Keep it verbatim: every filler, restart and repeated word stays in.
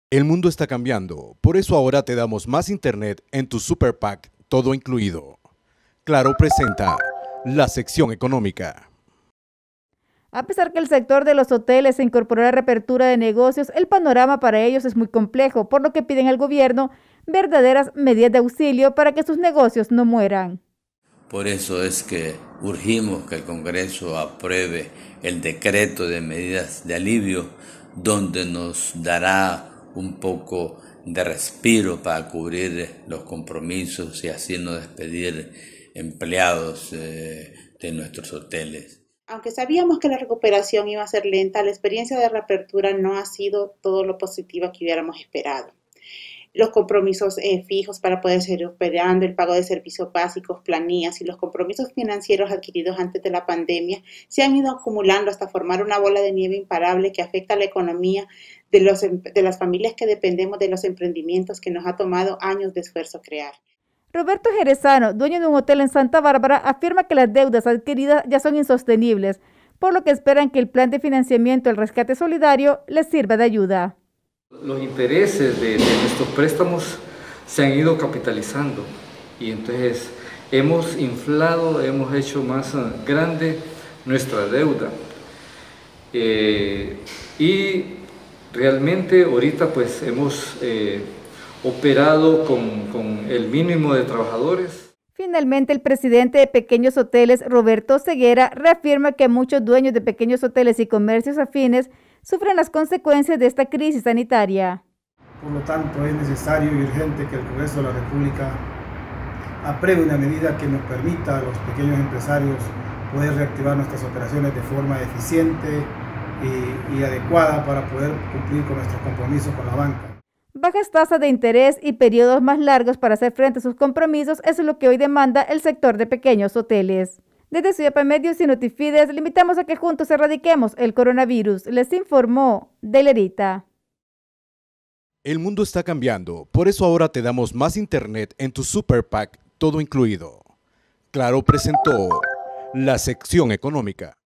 El mundo está cambiando, por eso ahora te damos más internet en tu Super Pack, todo incluido. Claro presenta la sección económica. A pesar que el sector de los hoteles se incorporó a la reapertura de negocios, el panorama para ellos es muy complejo, por lo que piden al gobierno verdaderas medidas de auxilio para que sus negocios no mueran. Por eso es que urgimos que el Congreso apruebe el decreto de medidas de alivio, donde nos dará un poco de respiro para cubrir los compromisos y así no despedir empleados eh, de nuestros hoteles. Aunque sabíamos que la recuperación iba a ser lenta, la experiencia de reapertura no ha sido todo lo positiva que hubiéramos esperado. Los compromisos eh, fijos para poder seguir operando, el pago de servicios básicos, planillas y los compromisos financieros adquiridos antes de la pandemia se han ido acumulando hasta formar una bola de nieve imparable que afecta a la economía de, los, de las familias que dependemos de los emprendimientos que nos ha tomado años de esfuerzo crear. Roberto Jerezano, dueño de un hotel en Santa Bárbara, afirma que las deudas adquiridas ya son insostenibles, por lo que esperan que el plan de financiamiento del rescate solidario les sirva de ayuda. Los intereses de, de nuestros préstamos se han ido capitalizando y entonces hemos inflado, hemos hecho más grande nuestra deuda. Eh, y realmente ahorita pues hemos eh, operado con, con el mínimo de trabajadores. Finalmente, el presidente de Pequeños Hoteles, Roberto Ceguera, reafirma que muchos dueños de pequeños hoteles y comercios afines sufren las consecuencias de esta crisis sanitaria. Por lo tanto, es necesario y urgente que el Congreso de la República apruebe una medida que nos permita a los pequeños empresarios poder reactivar nuestras operaciones de forma eficiente y, y adecuada para poder cumplir con nuestros compromisos con la banca. Bajas tasas de interés y periodos más largos para hacer frente a sus compromisos es lo que hoy demanda el sector de pequeños hoteles. Desde Ciudad Medios y Notifides, le invitamos a que juntos erradiquemos el coronavirus. Les informó Delerita. El mundo está cambiando, por eso ahora te damos más internet en tu Super Pack, todo incluido. Claro presentó la sección económica.